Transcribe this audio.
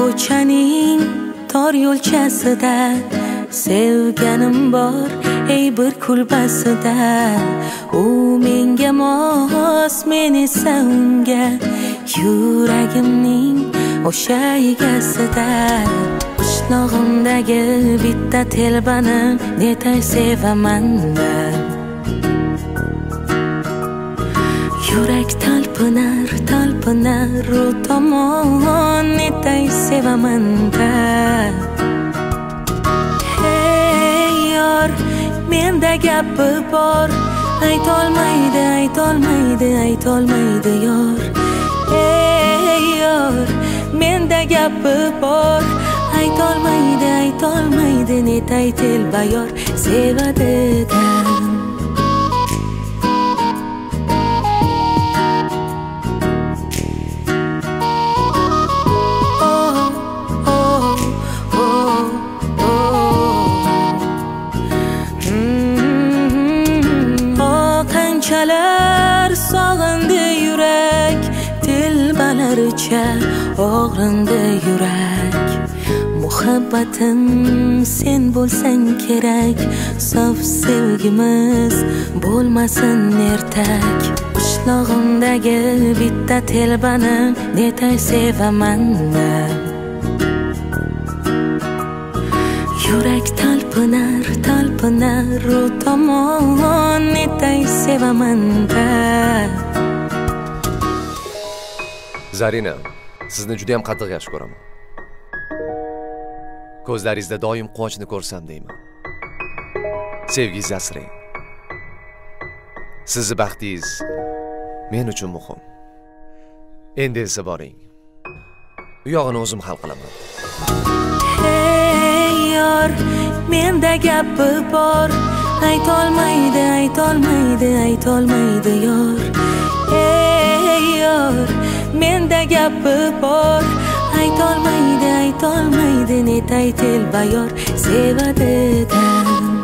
ko'chaning tor yo'lchasida sevganim bor ey bir kulbasida. U menga mos, men esa unga, yuragimning o'sha egasida. Qishlog'imdagi bitta telbani netay sevaman man. Yurak talpinar, talpinar u tomon, netay sevaman man. Hey yor, menda gapi bor, aytolmaydi, aytolmaydi, aytolmaydi yor. Hey yor, menda gapi bor, aytolmaydi, aytolmaydi, netay telba yor sevadi-da. Qanchalar sog'indi yurak, telbalaricha og'rindi yurak. Muhabbatim sen bo'lsang kerak, sof sevgimiz bo'lmasin ertak. Qishlog'imdagi bitta telbani netay sevaman man. Yurak talpinar, talpinar u tomon, netay sevaman man. Zarina, sizni juda ham qattiq yaxshi ko'raman. Ko'zlaringizda doim quvonchni ko'rsam deyman. Sevgingiz asrang. Sizni baxtingiz men uchun muhim. Endi esa boring. Bu yog'ini o'zim hal qilaman. Hey yor, menda gapi bor, aytolmaydi, aytolmaydi, aytolmaydi yor. Hey yor, menda gapi bor, aytolmaydi, aytolmaydi, netay telba yor sevadi-da.